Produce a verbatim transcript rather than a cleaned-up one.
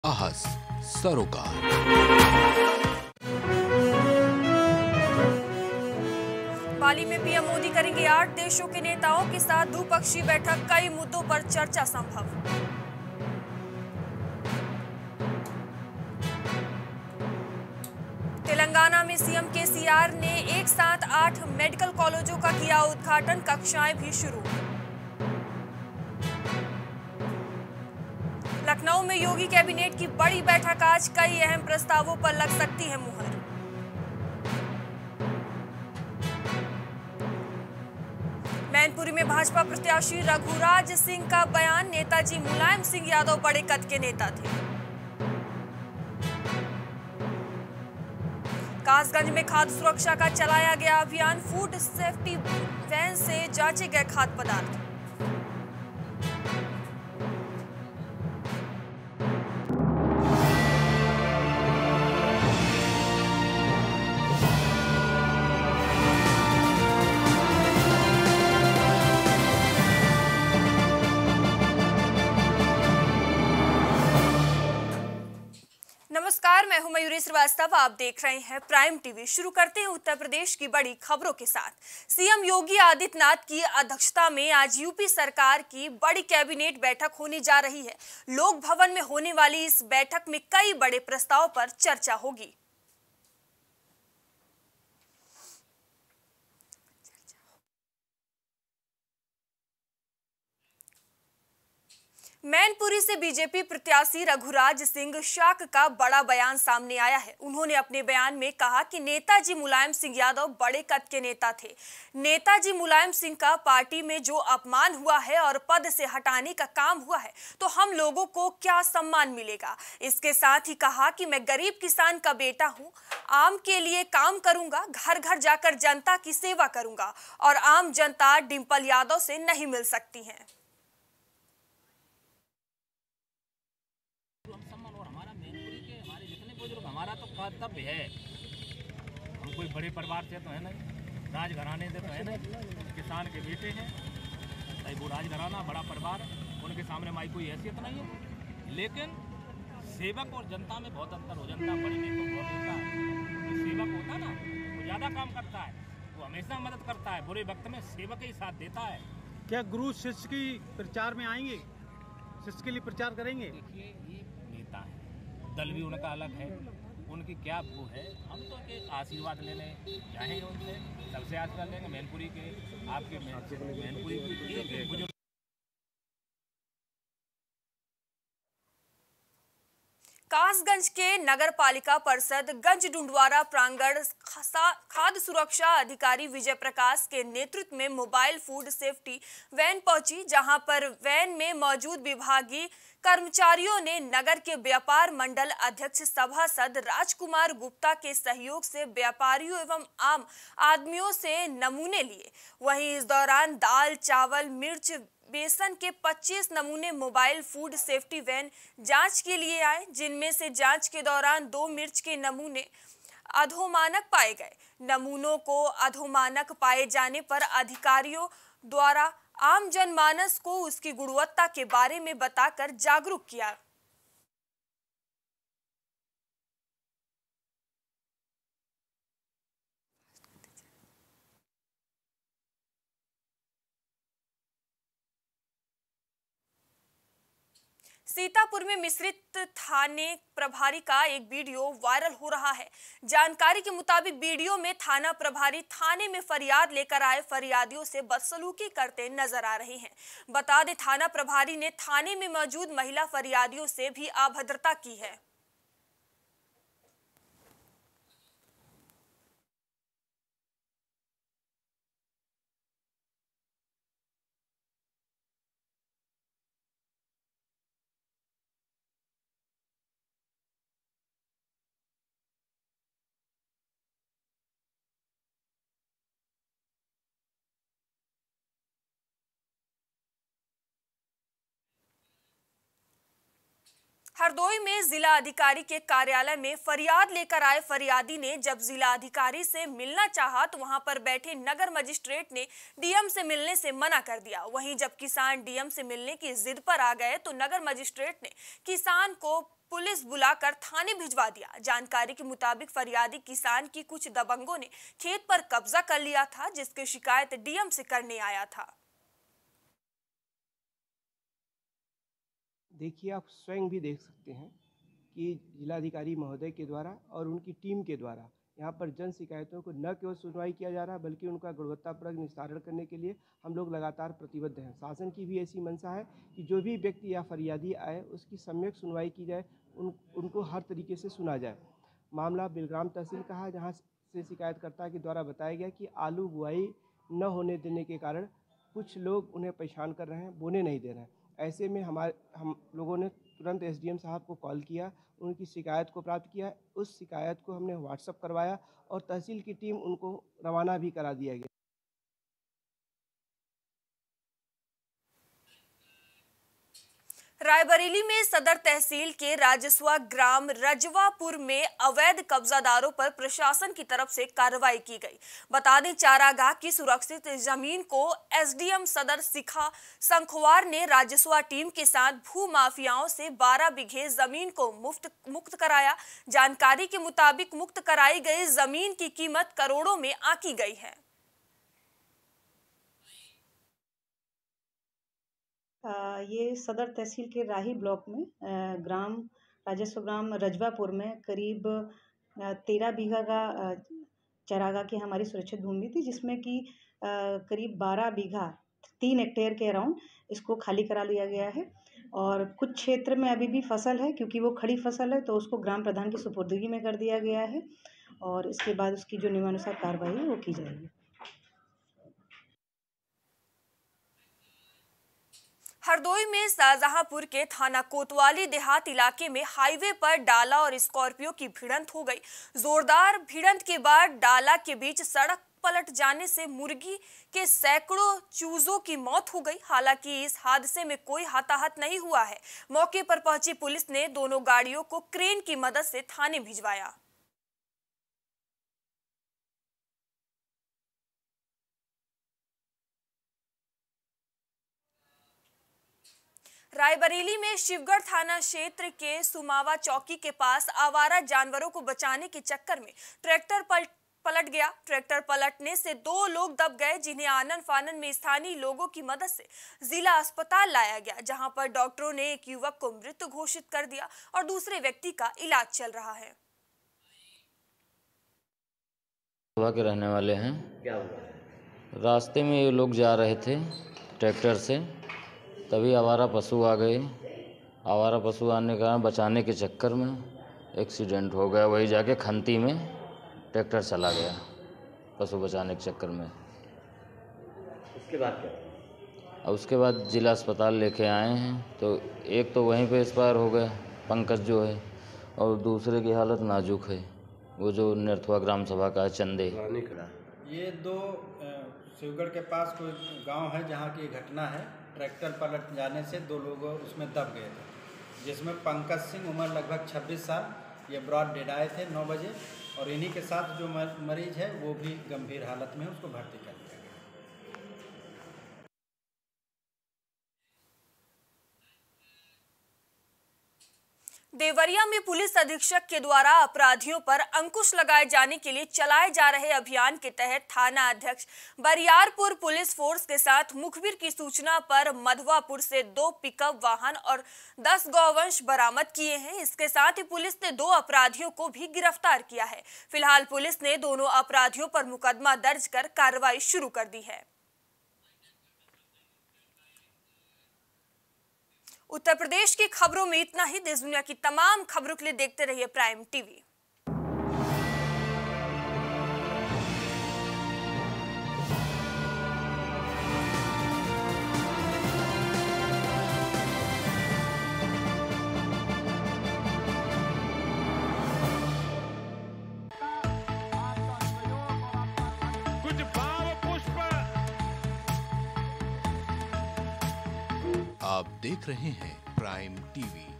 साहस सरोकार। बाली में पीएम मोदी करेंगे आठ देशों के नेताओं के साथ द्विपक्षीय बैठक, कई मुद्दों पर चर्चा संभव। तेलंगाना में सीएम केसीआर ने एक साथ आठ मेडिकल कॉलेजों का किया उद्घाटन, कक्षाएं भी शुरू। लखनऊ में योगी कैबिनेट की बड़ी बैठक आज, कई अहम प्रस्तावों पर लग सकती है मुहर। मैनपुरी में भाजपा प्रत्याशी रघुराज सिंह का बयान, नेताजी मुलायम सिंह यादव बड़े कद के नेता थे। कासगंज में खाद्य सुरक्षा का चलाया गया अभियान, फूड सेफ्टी वैन से जांचे गए खाद्य पदार्थ। नमस्कार, मैं हूं मयूरी श्रीवास्तव, आप देख रहे हैं प्राइम टीवी। शुरू करते हैं उत्तर प्रदेश की बड़ी खबरों के साथ। सीएम योगी आदित्यनाथ की अध्यक्षता में आज यूपी सरकार की बड़ी कैबिनेट बैठक होने जा रही है। लोक भवन में होने वाली इस बैठक में कई बड़े प्रस्ताव पर चर्चा होगी। मैनपुरी से बीजेपी प्रत्याशी रघुराज सिंह शाक का बड़ा बयान सामने आया है। उन्होंने अपने बयान में कहा कि नेताजी मुलायम सिंह यादव बड़े कद के नेता थे। नेताजी मुलायम सिंह का पार्टी में जो अपमान हुआ है और पद से हटाने का काम हुआ है, तो हम लोगों को क्या सम्मान मिलेगा। इसके साथ ही कहा कि मैं गरीब किसान का बेटा हूं, आम के लिए काम करूंगा, घर घर जाकर जनता की सेवा करूंगा और आम जनता डिंपल यादव से नहीं मिल सकती है। हमारा तो कर्तव्य है, हम कोई बड़े परिवार से तो है नहीं, राजघराने से तो है नहीं, किसान के बेटे हैं, भाई वो राजघराना बड़ा परिवार, उनके सामने हमारी कोई हैसियत नहीं है। लेकिन सेवक और जनता में बहुत अंतर हो जाता है। बड़े नेता बहुत होता है, जो सेवक होता है ना वो ज़्यादा काम करता है, वो हमेशा मदद करता है, बुरे वक्त में सेवक ही साथ देता है। क्या गुरु शिष्य की प्रचार में आएंगे, शिष्य के लिए प्रचार करेंगे? देखिए ये नेता है, दल भी उनका अलग है, उनकी क्या वो है, हम तो के आशीर्वाद लेने चाहेंगे उनसे, सबसे आशीर्वाद लेंगे। मैनपुरी के आपके मैनपुरी की बुजुर्ग कासगंज के नगर पालिका परिषद गंज डुंडवारा प्रांगण खाद्य सुरक्षा अधिकारी विजय प्रकाश के नेतृत्व में मोबाइल फूड सेफ्टी वैन पहुंची, जहां पर वैन में मौजूद विभागीय कर्मचारियों ने नगर के व्यापार मंडल अध्यक्ष सभासद राजकुमार गुप्ता के सहयोग से व्यापारियों एवं आम आदमियों से नमूने लिए। वहीं इस दौरान दाल, चावल, मिर्च, बेसन के पच्चीस नमूने मोबाइल फूड सेफ्टी वैन जांच के लिए आए, जिनमें से जांच के दौरान दो मिर्च के नमूने अधोमानक पाए गए। नमूनों को अधोमानक पाए जाने पर अधिकारियों द्वारा आम जनमानस को उसकी गुणवत्ता के बारे में बताकर जागरूक किया। सीतापुर में मिश्रित थाने प्रभारी का एक वीडियो वायरल हो रहा है। जानकारी के मुताबिक वीडियो में थाना प्रभारी थाने में फरियाद लेकर आए फरियादियों से बदसलूकी करते नजर आ रहे हैं। बता दें, थाना प्रभारी ने थाने में मौजूद महिला फरियादियों से भी अभद्रता की है। हरदोई में जिला अधिकारी के कार्यालय में फरियाद लेकर आए फरियादी ने जब जिला अधिकारी से मिलना चाहा तो वहां पर बैठे नगर मजिस्ट्रेट ने डीएम से मिलने से मना कर दिया। वहीं जब किसान डीएम से मिलने की जिद पर आ गए तो नगर मजिस्ट्रेट ने किसान को पुलिस बुलाकर थाने भिजवा दिया। जानकारी के मुताबिक फरियादी किसान की कुछ दबंगों ने खेत पर कब्जा कर लिया था, जिसकी शिकायत डीएम से करने आया था। देखिए, आप स्वयं भी देख सकते हैं कि जिलाधिकारी महोदय के द्वारा और उनकी टीम के द्वारा यहाँ पर जन शिकायतों को न केवल सुनवाई किया जा रहा है, बल्कि उनका गुणवत्तापूर्ण निस्तारण करने के लिए हम लोग लगातार प्रतिबद्ध हैं। शासन की भी ऐसी मंशा है कि जो भी व्यक्ति या फरियादी आए उसकी सम्यक सुनवाई की जाए, उन उनको हर तरीके से सुना जाए। मामला बिलग्राम तहसील का है, जहाँ से शिकायतकर्ता के द्वारा बताया गया कि आलू बुआई न होने देने के कारण कुछ लोग उन्हें परेशान कर रहे हैं, बोने नहीं दे रहे हैं। ऐसे में हमारे हम लोगों ने तुरंत एसडीएम साहब को कॉल किया, उनकी शिकायत को प्राप्त किया। उस शिकायत को हमने व्हाट्सएप करवाया और तहसील की टीम उनको रवाना भी करा दिया गया। रायबरेली में सदर तहसील के राजस्वा ग्राम रजवापुर में अवैध कब्जादारों पर प्रशासन की तरफ से कार्रवाई की गई। बता दें, चारागाह की सुरक्षित जमीन को एसडीएम सदर शिखा संखवार ने राजस्वा टीम के साथ भू माफियाओं से बारह बीघे जमीन को मुफ्त मुक्त कराया। जानकारी के मुताबिक मुक्त कराई गई जमीन की कीमत करोड़ों में आंकी गई है। आ, ये सदर तहसील के राही ब्लॉक में आ, ग्राम राजस्व ग्राम रजवापुर में करीब तेरह बीघा का चारागाह की हमारी सुरक्षित भूमि थी, जिसमें कि करीब बारह बीघा तीन हेक्टेयर के अराउंड इसको खाली करा लिया गया है। और कुछ क्षेत्र में अभी भी फसल है, क्योंकि वो खड़ी फसल है, तो उसको ग्राम प्रधान की सुपुर्दगी में कर दिया गया है और इसके बाद उसकी जो नियमानुसार कार्रवाई है वो की जाएगी। हरदोई में शाहजहांपुर के थाना कोतवाली देहात इलाके में हाईवे पर डाला और स्कॉर्पियो की भिड़ंत हो गई। जोरदार भिड़ंत के बाद डाला के बीच सड़क पलट जाने से मुर्गी के सैकड़ों चूजों की मौत हो गई। हालांकि इस हादसे में कोई हताहत नहीं हुआ है। मौके पर पहुंची पुलिस ने दोनों गाड़ियों को क्रेन की मदद से थाने भिजवाया। रायबरेली में शिवगढ़ थाना क्षेत्र के सुमावा चौकी के पास आवारा जानवरों को बचाने के चक्कर में ट्रैक्टर पल, पलट गया। ट्रैक्टर पलटने से दो लोग दब गए, जिन्हें आनन फानन में स्थानीय लोगों की मदद से जिला अस्पताल लाया गया, जहां पर डॉक्टरों ने एक युवक को मृत घोषित कर दिया और दूसरे व्यक्ति का इलाज चल रहा है। के रहने वाले हैं। क्या हुआ? रास्ते में ये लोग जा रहे थे ट्रैक्टर से, तभी आवारा पशु आ गए। आवारा पशु आने के कारण बचाने के चक्कर में एक्सीडेंट हो गया। वही जाके खंती में ट्रैक्टर चला गया पशु बचाने के चक्कर में। उसके बाद क्या? और उसके बाद जिला अस्पताल लेके आए हैं, तो एक तो वहीं पे एक्सपायर हो गया पंकज जो है, और दूसरे की हालत नाजुक है, वो जो नरथुआ ग्राम सभा का है चंदे। ये दो शिवगढ़ के पास कोई गांव है जहां की घटना है। ट्रैक्टर पलट जाने से दो लोग उसमें दब गए थे, जिसमें पंकज सिंह उम्र लगभग छब्बीस साल, ये ब्रॉड डेड आए थे नौ बजे, और इन्हीं के साथ जो मरीज है वो भी गंभीर हालत में, उसको भर्ती कर दिया गया। देवरिया में पुलिस अधीक्षक के द्वारा अपराधियों पर अंकुश लगाए जाने के लिए चलाए जा रहे अभियान के तहत थाना अध्यक्ष बरियारपुर पुलिस फोर्स के साथ मुखबिर की सूचना पर मधवापुर से दो पिकअप वाहन और दस गौवंश बरामद किए हैं। इसके साथ ही पुलिस ने दो अपराधियों को भी गिरफ्तार किया है। फिलहाल पुलिस ने दोनों अपराधियों पर मुकदमा दर्ज कर कार्रवाई शुरू कर दी है। उत्तर प्रदेश की खबरों में इतना ही। देश दुनिया की तमाम खबरों के लिए देखते रहिए प्राइम टीवी। कुछ भाव पुष्प। आप देख रहे हैं प्राइम टीवी।